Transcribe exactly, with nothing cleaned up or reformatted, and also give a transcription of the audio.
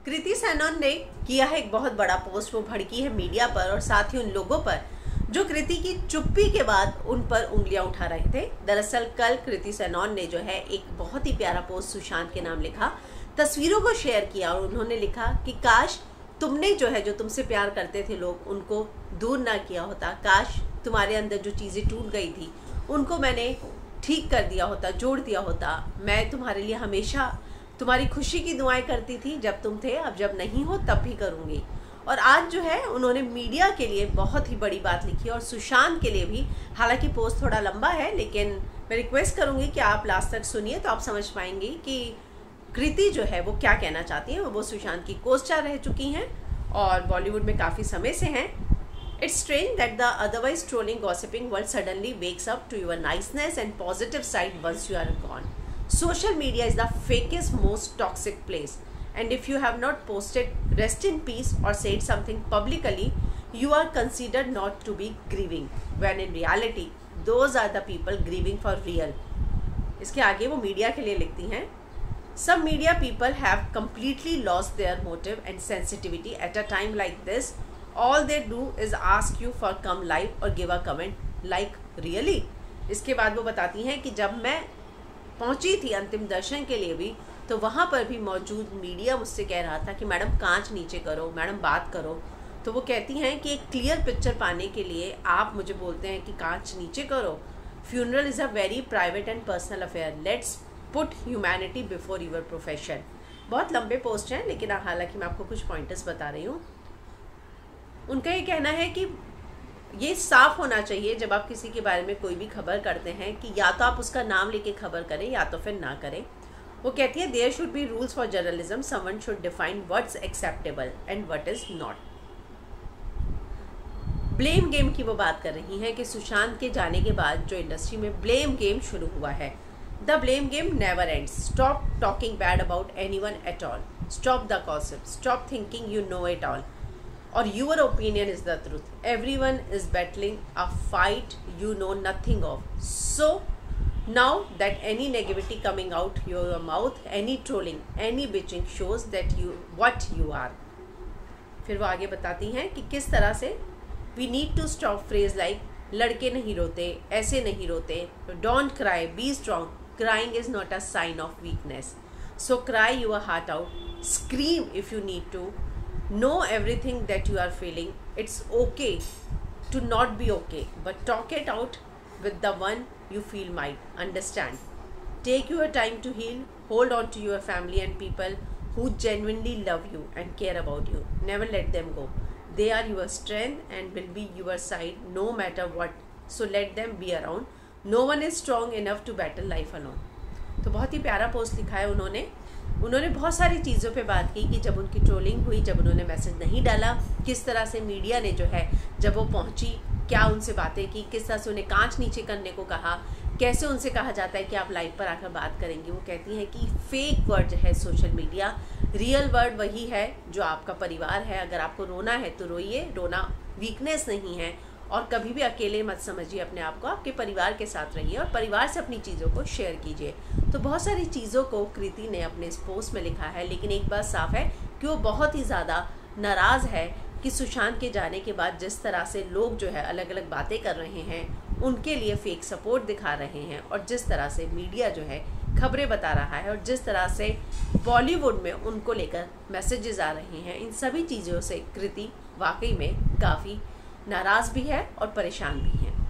कृति सेनन ने किया है एक बहुत बड़ा पोस्ट। वो भड़की है मीडिया पर और साथ ही उन लोगों पर जो कृति की चुप्पी के बाद उन पर उंगलियां उठा रहे थे। दरअसल कल कृति सेनन ने जो है एक बहुत ही प्यारा पोस्ट सुशांत के नाम लिखा, तस्वीरों को शेयर किया और उन्होंने लिखा कि काश तुमने जो है जो तुमसे प्यार करते थे लोग उनको दूर ना किया होता, काश तुम्हारे अंदर जो चीज़ें टूट गई थी उनको मैंने ठीक कर दिया होता, जोड़ दिया होता। मैं तुम्हारे लिए हमेशा तुम्हारी खुशी की दुआएं करती थी जब तुम थे, अब जब नहीं हो तब भी करूँगी। और आज जो है उन्होंने मीडिया के लिए बहुत ही बड़ी बात लिखी और सुशांत के लिए भी। हालांकि पोस्ट थोड़ा लंबा है लेकिन मैं रिक्वेस्ट करूँगी कि आप लास्ट तक सुनिए तो आप समझ पाएंगी कि कृति जो है वो क्या कहना चाहती है। वो सुशांत की को स्टार रह चुकी हैं और बॉलीवुड में काफ़ी समय से हैं। It's strange that the otherwise trolling, gossiping world suddenly wakes up to your niceness and positive side once you are gone. Social media is the fakest, most toxic place. And if you have not posted rest in peace or said something publicly, you are considered not to be grieving. When in reality, those are the people grieving for real. इसके आगे वो media के लिए लिखती हैं, Some media people have completely lost their motive and sensitivity at a time like this. All they do is ask you for come live or give a comment like really. इसके बाद वो बताती हैं कि जब मैं पहुंची थी अंतिम दर्शन के लिए भी तो वहाँ पर भी मौजूद मीडिया मुझसे कह रहा था कि मैडम कांच नीचे करो, मैडम बात करो। तो वो कहती हैं कि एक क्लियर पिक्चर पाने के लिए आप मुझे बोलते हैं कि कांच नीचे करो। Funeral is a very private and personal affair, let's put humanity before your profession. बहुत लंबे पोस्ट हैं लेकिन हालांकि मैं आपको कुछ पॉइंटर्स बता रही हूँ। उनका ये कहना है कि ये साफ होना चाहिए जब आप किसी के बारे में कोई भी खबर करते हैं कि या तो आप उसका नाम लेके खबर करें या तो फिर ना करें। वो कहती है there should be rules for journalism, someone should define what's acceptable and what is not. Blame game की वो बात कर रही हैं कि सुशांत के जाने के बाद जो इंडस्ट्री में ब्लेम गेम शुरू हुआ है, the blame game never ends. Stop talking bad about anyone at all, stop the gossip, stop thinking you know it all or your opinion is the truth. Everyone is battling a fight you know nothing of. So now that any negativity coming out your mouth, any trolling, any bitching shows that you what you are. फिर वो आगे बताती हैं कि किस तरह से we need to stop phrase like लड़के नहीं रोते, ऐसे नहीं रोते, don't cry, be strong. Crying is not a sign of weakness. So cry your heart out, scream if you need to. Know everything that you are feeling. It's okay to not be okay, but talk it out with the one you feel might understand. Take your time to heal. Hold on to your family and people who genuinely love you and care about you. Never let them go. They are your strength and will be your side no matter what. So let them be around. No one is strong enough to battle life alone. तो बहुत ही प्यारा post लिखा है उन्होंने। उन्होंने बहुत सारी चीज़ों पे बात की कि जब उनकी ट्रोलिंग हुई, जब उन्होंने मैसेज नहीं डाला, किस तरह से मीडिया ने जो है जब वो पहुंची क्या उनसे बातें की, किस तरह से उन्हें कांच नीचे करने को कहा, कैसे उनसे कहा जाता है कि आप लाइव पर आकर बात करेंगी। वो कहती हैं कि फेक वर्ड है सोशल मीडिया, रियल वर्ड वही है जो आपका परिवार है। अगर आपको रोना है तो रोइए, रोना वीकनेस नहीं है और कभी भी अकेले मत समझिए अपने आप को, आपके परिवार के साथ रहिए और परिवार से अपनी चीज़ों को शेयर कीजिए। तो बहुत सारी चीज़ों को कृति ने अपने इस पोस्ट में लिखा है, लेकिन एक बात साफ है कि वो बहुत ही ज़्यादा नाराज़ है कि सुशांत के जाने के बाद जिस तरह से लोग जो है अलग अलग बातें कर रहे हैं, उनके लिए फेक सपोर्ट दिखा रहे हैं और जिस तरह से मीडिया जो है खबरें बता रहा है और जिस तरह से बॉलीवुड में उनको लेकर मैसेजेस आ रहे हैं, इन सभी चीज़ों से कृति वाकई में काफ़ी नाराज़ भी है और परेशान भी है।